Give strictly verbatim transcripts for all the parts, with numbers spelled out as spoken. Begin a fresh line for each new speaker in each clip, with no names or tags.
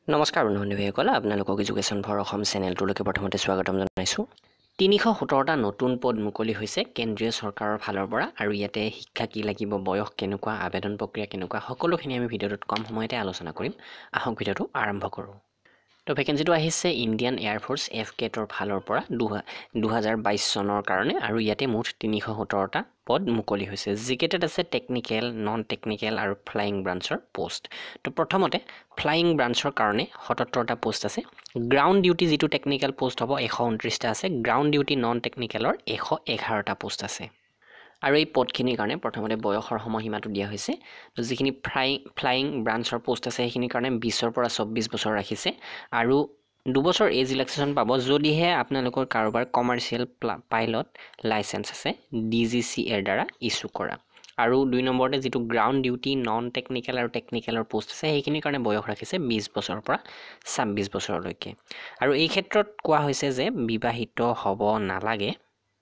নমস্কাৰ বন্ধুসকল আপোনালোকক এডুকেশ্যন ফৰ অসম চেনেলটোলৈকে প্ৰথমতে স্বাগতম জনাইছো তিনিশ সত্তৰ টা নতুন পদ মুকলি হৈছে কেন্দ্ৰীয় চৰকাৰৰ ফালৰ পৰা আৰু ইয়াতে শিক্ষা কি লাগিব বয়স কেনেকুৱা আবেদন প্ৰক্ৰিয়া কেনেকুৱা সকলোখিনি আমি ভিডিঅ'টোত কম সময়তে আলোচনা কৰিম আহক ভিডিঅ'টো আৰম্ভ কৰোঁ তো ভেকেন্সিটো আহিছে ইণ্ডিয়ান এয়াৰ ফোৰ্স এফকেটৰ ফালৰ পৰা দুই হাজাৰ বাইশ চনৰ কাৰণে আৰু ইয়াতে মুঠ তিনিশ সত্তৰ টা পদ মুকলি হৈছে জিকেটেড আছে টেকনিক্যাল নন টেকনিক্যাল আৰু ফ্লাইং ব্ৰাঞ্চৰ পোষ্ট তো প্ৰথমতে ফ্লাইং ব্ৰাঞ্চৰ কাৰণে সত্তৰ টা পোষ্ট আছে গ্ৰাউণ্ড ডিউটি যেটো টেকনিক্যাল পোষ্ট হ'ব এশ ঊনত্ৰিশ টা আছে গ্ৰাউণ্ড ডিউটি নন টেকনিক্যালৰ এশ এঘাৰ টা পোষ্ট আছে আৰু এই পদখিনিৰ কাৰণে প্ৰথমতে বয়সৰ সময়সীমাটো দিয়া হৈছে যিখিনি ফ্লাই ফ্লাইং ব্ৰাঞ্চৰ পোষ্ট আছে সেইখিনিৰ কাৰণে বিশৰ পৰা চৌব্বিছ বছৰ ৰাখিছে আৰু দুবছৰ এজ ৰিলেক্সেশ্যন পাব যদিহে আপোনালোকৰ কাৰোবাৰ কমাৰ্চিয়েল পাইলট লাইসেন্স আছে ডিজিসি এৰ দ্বাৰা ইস্যু কৰা আৰু দুই নম্বৰতে যেটো গ্ৰাউণ্ড ডিউটি নন টেকনিক্যাল আৰু টেকনিক্যালৰ পোষ্ট আছে সেইখিনিৰ কাৰণে বয়স ৰাখিছে বিশ বছৰৰ পৰা ছাব্বিছ বছৰলৈকে আৰু এই ক্ষেত্ৰত কোৱা হৈছে যে বিবাহিত হ'ব নালাগে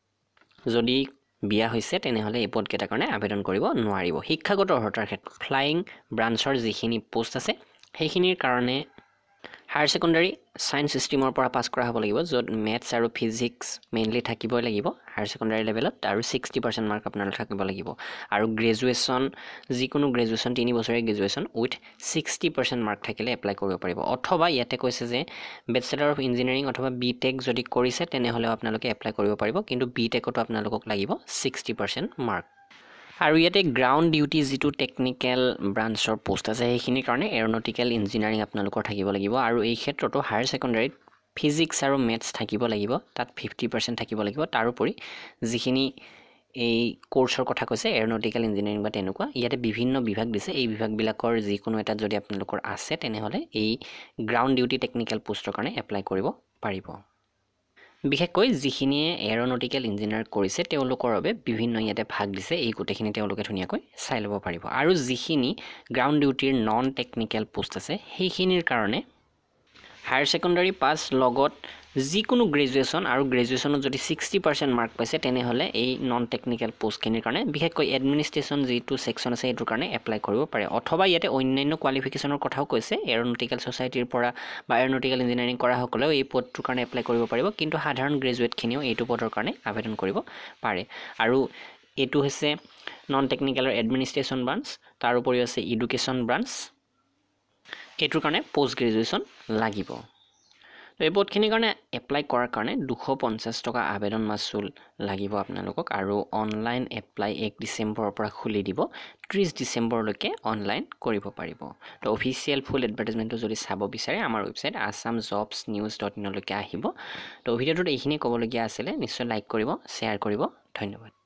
যদি বিয়া হৈছে তেনেহলে এই পদকেইটা কাৰণে আবেদন কৰিব নোৱাৰিব শিক্ষাগত অৰ্হতাৰ ক্ষেত্ৰত ফ্লাইং ব্ৰাঞ্চৰ যিখিনি পোষ্ট আছে সেইখিনিৰ কাৰণে হায়াৰ সেকেন্ডাৰী সায়েন্স সিস্টেমৰ পৰা পাস কৰা হ'ব লাগিব য'ত ম্যাথছ আৰু ফিজিক্স মেইনলি থাকিব লাগিব হায়াৰ সেকেন্ডাৰী লেভেলত আৰু ষাঠি পাৰ্চেণ্ট মাৰ্ক আপোনালোক থাকিব লাগিব আৰু গ্ৰেজুৱেচন যিকোনো গ্ৰেজুৱেচন তিনি বছৰীয়া গ্ৰেজুৱেচন উইথ ষাঠি পাৰ্চেণ্ট মাৰ্ক থাকিলে এপ্লাই কৰিব পাৰিব অথবা ইয়াতে কৈছে যে বেচেলৰ অফ ইঞ্জিনিয়াৰিং অথবা বিটেক যদি কৰিছে তেনেহলে আপোনালোকে এপ্লাই কৰিব পাৰিব কিন্তু বিটেকতো আপোনালোকক লাগিব ষাঠি পাৰ্চেণ্ট মাৰ্ক আৰু ইয়াতে গ্ৰাউণ্ড ডিউটি যেটো টেকনিক্যাল ব্ৰাঞ্চৰ পোষ্ট আছে সেইখিনিৰ কাৰণে এৰোনটিক্যাল ইঞ্জিনিয়াৰিং আপোনালোকৰ থাকিব লাগিব আৰু এই ক্ষেত্ৰতো হায়াৰ সেকেন্ডাৰীত ফিজিক্স আৰু ম্যাথছ থাকিব লাগিব তাত পঞ্চাছ পাৰ্চেণ্ট থাকিব লাগিব তাৰোপৰি যিখিনি এই কোৰ্সৰ কথা কৈছে এৰোনটিক্যাল ইঞ্জিনিয়াৰিং বা তেনেকুৱা ইয়াতে বিভিন্ন বিভাগ দিছে এই বিভাগবিলাকৰ যিকোনো এটা যদি আপোনালোকৰ আছে তেনেহলে এই গ্ৰাউণ্ড ডিউটি টেকনিক্যাল পোষ্টৰ কাৰণে এপ্লাই কৰিব পাৰিব বিশেষকৈ যিখিনিয়ে এৰোনটিক্যাল ইঞ্জিনিয়াৰ কৰিছে তেওঁলোকৰ বাবে বিভিন্ন ইয়াতে ভাগ দিছে এই গোটেইখিনি তেওঁলোকে ধুনীয়াকৈ চাই ল'ব পাৰিব আৰু যিখিনি গ্ৰাউণ্ড ডিউটিৰ নন টেকনিক্যাল পোষ্ট আছে সেইখিনিৰ কাৰণে হায়াৰ সেকেন্ডাৰী পাস লগত যিকোনো গ্ৰেজুৱেচন আৰু গ্ৰেজুৱেচনত যদি ষাঠি পাৰ্চেণ্ট মাৰ্ক পাইছে তেনেহলে এই নন টেকনিক্যাল পোষ্টখিনিৰ কাৰণে বিশেষকৈ এডমিনিষ্ট্ৰেশ্যন যেটো সেকশন আছে এইটোৰ কাৰণে এপ্লাই কৰিব পাৰে অথবা ইয়াতে অন্যান্য কোৱালিফিকেশনৰ কথাও কৈছে এৰোনটিক্যাল সোসাইটিৰ পৰা বা এৰোনটিক্যাল ইঞ্জিনিয়াৰিং কৰা সকলেও এই পদটোৰ কাৰণে এপ্লাই কৰিব পাৰিব কিন্তু সাধাৰণ গ্ৰেজুৱেটখিনিও এইটো পদৰ কাৰণে আবেদন কৰিব পাৰে আৰু এইটো হৈছে নন টেকনিক্যালৰ এডমিনিষ্ট্ৰেশ্যন ব্ৰাঞ্চ তাৰ উপৰিও আছে এডুকেশ্যন ব্ৰাঞ্চ এইটোৰ কাৰণে পোষ্ট গ্ৰেজুৱেচন লাগিব তো এই পদখিনিৰ কাৰণে এপ্লাই কৰাৰ কাৰণে দুশ পঞ্চাছ টকা আবেদন মাচুল লাগিব আপোনালোকক আৰু অনলাইন এপ্লাই এক ডিসেম্বৰৰ পৰা খুলি দিব ত্ৰিশ ডিসেম্বৰলৈকে অনলাইন কৰিব পাৰিব তো অফিচিয়েল ফুল এডভাৰটাইজমেন্টটো যদি চাব বিচাৰে আমাৰ website assam jobs news dot in লৈকে আহিব তো ভিডিঅ'টোত এইখিনি ক'বলগীয়া আছিল নিশ্চয় লাইক কৰিব শ্বেয়াৰ কৰিব ধন্যবাদ